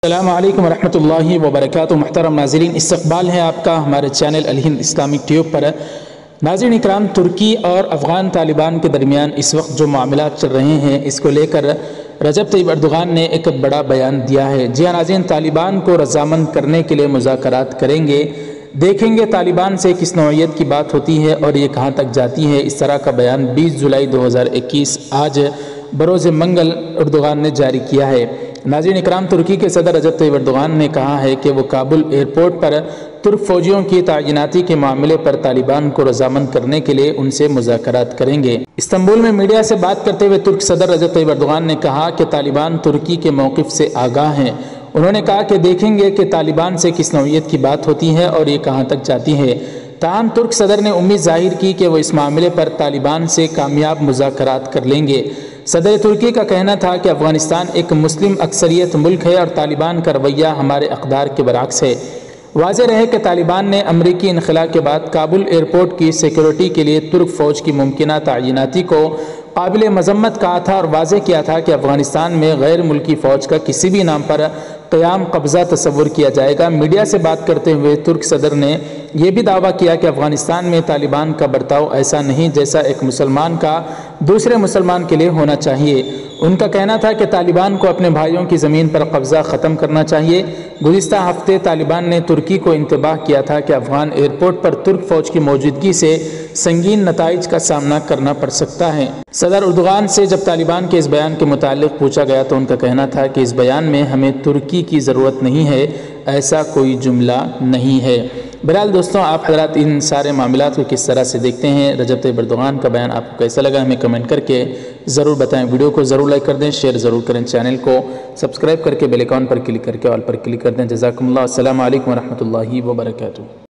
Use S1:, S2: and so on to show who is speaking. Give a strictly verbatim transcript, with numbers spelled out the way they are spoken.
S1: السلام علیکم ورحمۃ اللہ وبرکاتہ۔ محترم ناظرین، استقبال ہے آپ کا ہمارے چینل الہند اسلامک ٹیوب پر۔ ناظرین اکرام، ترکی اور افغان طالبان کے درمیان اس وقت جو معاملات چل رہے ہیں، اس کو لے کر رجب طیب اردوغان نے ایک بڑا بیان دیا ہے۔ جی ہاں ناظرین، طالبان کو رضامند کرنے کے لیے مذاکرات کریں گے، دیکھیں گے طالبان سے کس نوعیت کی بات ہوتی ہے اور یہ کہاں تک جاتی ہے۔ اس طرح کا بیان بیس جولائی دو ہزار اکیس آج بروز منگل اردوغان نے جاری کیا ہے۔ ناظرین اکرام، ترکی کے صدر رجب طیب اردوغان نے کہا ہے کہ وہ کابل ایئرپورٹ پر ترک فوجیوں کی تعیناتی کے معاملے پر طالبان کو رضامند کرنے کے لیے ان سے مذاکرات کریں گے۔ استنبول میں میڈیا سے بات کرتے ہوئے ترک صدر رجب طیب اردوغان نے کہا کہ طالبان ترکی کے موقف سے آگاہ ہیں۔ انہوں نے کہا کہ دیکھیں گے کہ طالبان سے کس نوعیت کی بات ہوتی ہے اور یہ کہاں تک جاتی ہے۔ تاہم ترک صدر نے امید ظاہر کی کہ وہ اس معاملے پر طالبان سے کامیاب مذاکرات کر لیں گے۔ صدر ترکی کا کہنا تھا کہ افغانستان ایک مسلم اکثریت ملک ہے اور طالبان کا رویہ ہمارے اقدار کے برعکس ہے۔ واضح رہے کہ طالبان نے امریکی انخلا کے بعد کابل ایئرپورٹ کی سیکیورٹی کے لیے ترک فوج کی ممکنہ تعیناتی کو قابل مذمت کہا تھا اور واضح کیا تھا کہ افغانستان میں غیر ملکی فوج کا کسی بھی نام پر قیام قبضہ تصور کیا جائے گا۔ میڈیا سے بات کرتے ہوئے ترک صدر نے یہ بھی دعویٰ کیا کہ افغانستان میں طالبان کا برتاؤ ایسا نہیں جیسا ایک مسلمان کا دوسرے مسلمان کے لیے ہونا چاہیے۔ ان کا کہنا تھا کہ طالبان کو اپنے بھائیوں کی زمین پر قبضہ ختم کرنا چاہیے۔ گزشتہ ہفتے طالبان نے ترکی کو انتباہ کیا تھا کہ افغان ایئرپورٹ پر ترک فوج کی موجودگی سے سنگین نتائج کا سامنا کرنا پڑ سکتا ہے۔ صدر اردوغان سے جب طالبان کے اس بیان کے متعلق پوچھا گیا تو ان کا کہنا تھا کہ اس بیان میں ہمیں ترکی کی ضرورت نہیں ہے، ایسا کوئی جملہ نہیں ہے۔ بہرحال دوستوں، آپ حضرات ان سارے معاملات کو کس طرح سے دیکھتے ہیں؟ رجب طیب اردوغان کا بیان آپ کو کیسا لگا؟ ہمیں کمنٹ کر کے ضرور بتائیں۔ ویڈیو کو ضرور لائک کر دیں، شیئر ضرور کریں، چینل کو سبسکرائب کر کے بیل آئیکن پر کلک کر کے آل پر کلک کر دیں۔ جزاکم اللہ۔ السلام علیکم ورحمۃ اللہ وبرکاتہ۔